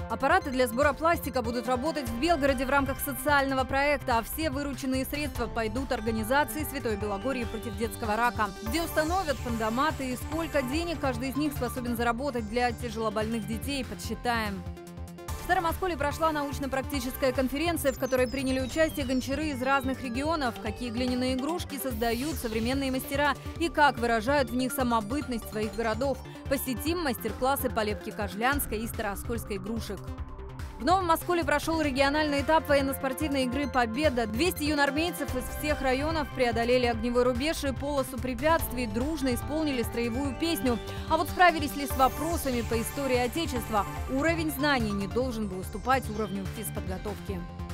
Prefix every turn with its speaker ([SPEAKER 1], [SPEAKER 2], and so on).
[SPEAKER 1] Аппараты для сбора пластика будут работать в Белгороде в рамках социального проекта, а все вырученные средства пойдут организации Святой Белогорье против детского рака, где установят фондоматы и сколько денег каждый из них способен заработать для тяжелобольных детей, подсчитаем. В Старом Осколе прошла научно-практическая конференция, в которой приняли участие гончары из разных регионов, какие глиняные игрушки создают современные мастера и как выражают в них самобытность своих городов. Посетим мастер-классы по лепке кожлянской и старооскольской игрушек. В Новом Осколе прошел региональный этап военно-спортивной игры «Победа». 200 юнормейцев из всех районов преодолели огневой рубеж и полосу препятствий, дружно исполнили строевую песню. А вот справились ли с вопросами по истории Отечества? Уровень знаний не должен был уступать уровню физподготовки.